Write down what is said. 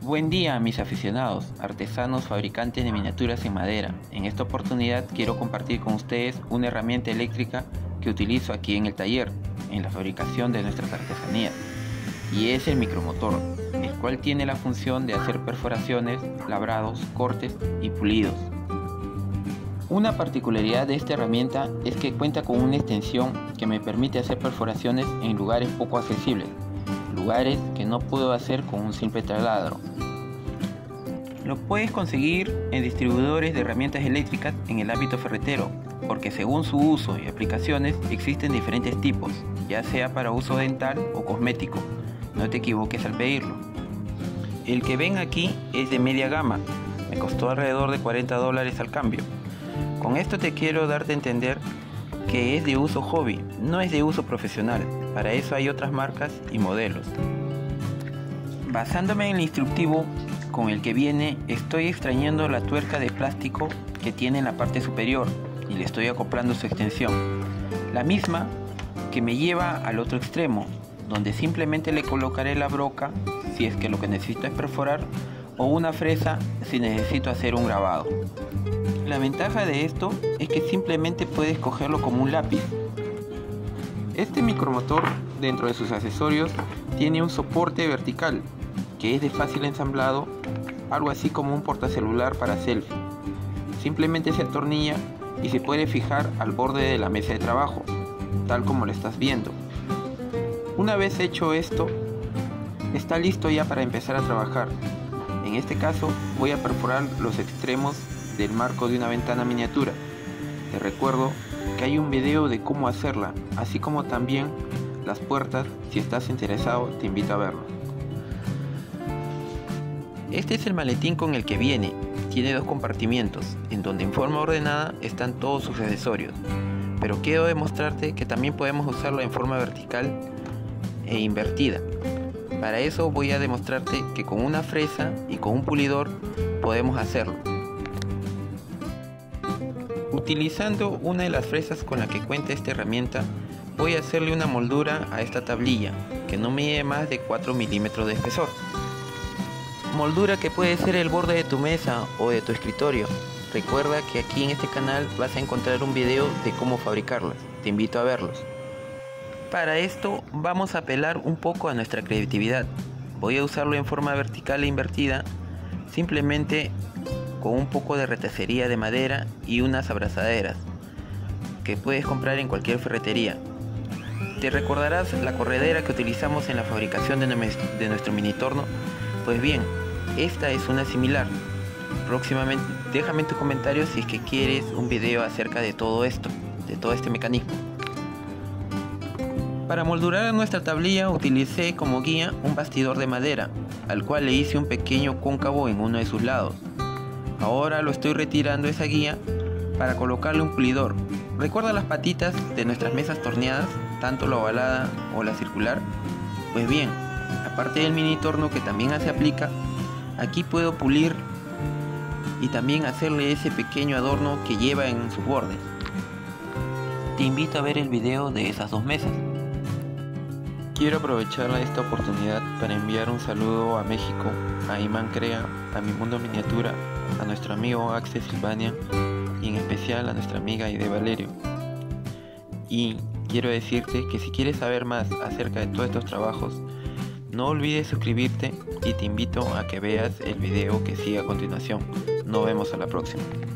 Buen día mis aficionados, artesanos, fabricantes de miniaturas en madera. En esta oportunidad quiero compartir con ustedes una herramienta eléctrica que utilizo aquí en el taller, en la fabricación de nuestras artesanías. Y es el micromotor, el cual tiene la función de hacer perforaciones, labrados, cortes y pulidos. Una particularidad de esta herramienta es que cuenta con una extensión que me permite hacer perforaciones en lugares poco accesibles, lugares que no puedo hacer con un simple taladro. Lo puedes conseguir en distribuidores de herramientas eléctricas en el ámbito ferretero, porque según su uso y aplicaciones existen diferentes tipos, ya sea para uso dental o cosmético. No te equivoques al pedirlo. El que ven aquí es de media gama, me costó alrededor de $40 al cambio. Con esto te quiero darte a entender que es de uso hobby, no es de uso profesional. Para eso hay otras marcas y modelos. Basándome en el instructivo con el que viene, estoy extrayendo la tuerca de plástico que tiene en la parte superior y le estoy acoplando su extensión, la misma que me lleva al otro extremo, donde simplemente le colocaré la broca si es que lo que necesito es perforar, o una fresa si necesito hacer un grabado. La ventaja de esto es que simplemente puedes cogerlo como un lápiz. Este micromotor, dentro de sus accesorios, tiene un soporte vertical que es de fácil ensamblado, algo así como un portacelular para selfie. Simplemente se atornilla y se puede fijar al borde de la mesa de trabajo, tal como lo estás viendo. Una vez hecho esto, está listo ya para empezar a trabajar. En este caso voy a perforar los extremos del marco de una ventana miniatura. Te recuerdo que hay un video de cómo hacerla, así como también las puertas. Si estás interesado, te invito a verlo. Este es el maletín con el que viene. Tiene dos compartimientos, en donde en forma ordenada están todos sus accesorios. Pero quiero demostrarte que también podemos usarlo en forma vertical e invertida. Para eso voy a demostrarte que con una fresa y con un pulidor podemos hacerlo. Utilizando una de las fresas con la que cuenta esta herramienta, voy a hacerle una moldura a esta tablilla que no mide más de 4 milímetros de espesor. Moldura que puede ser el borde de tu mesa o de tu escritorio. Recuerda que aquí en este canal vas a encontrar un video de cómo fabricarlas. Te invito a verlos. Para esto vamos a apelar un poco a nuestra creatividad. Voy a usarlo en forma vertical e invertida, simplemente con un poco de retacería de madera y unas abrazaderas que puedes comprar en cualquier ferretería. ¿Te recordarás la corredera que utilizamos en la fabricación de nuestro mini torno? Pues bien, esta es una similar. Próximamente déjame en tus comentarios si es que quieres un video acerca de todo esto, de todo este mecanismo. Para moldurar nuestra tablilla utilicé como guía un bastidor de madera, al cual le hice un pequeño cóncavo en uno de sus lados. Ahora lo estoy retirando esa guía para colocarle un pulidor. ¿Recuerda las patitas de nuestras mesas torneadas, tanto la ovalada o la circular? Pues bien, aparte del mini torno que también se aplica, aquí puedo pulir y también hacerle ese pequeño adorno que lleva en sus bordes. Te invito a ver el video de esas dos mesas. Quiero aprovechar esta oportunidad para enviar un saludo a México, a Imán Crea, a Mi Mundo Miniatura, a nuestro amigo Axel Silvania y en especial a nuestra amiga Aide Valerio. Y quiero decirte que si quieres saber más acerca de todos estos trabajos, no olvides suscribirte y te invito a que veas el video que sigue a continuación. Nos vemos a la próxima.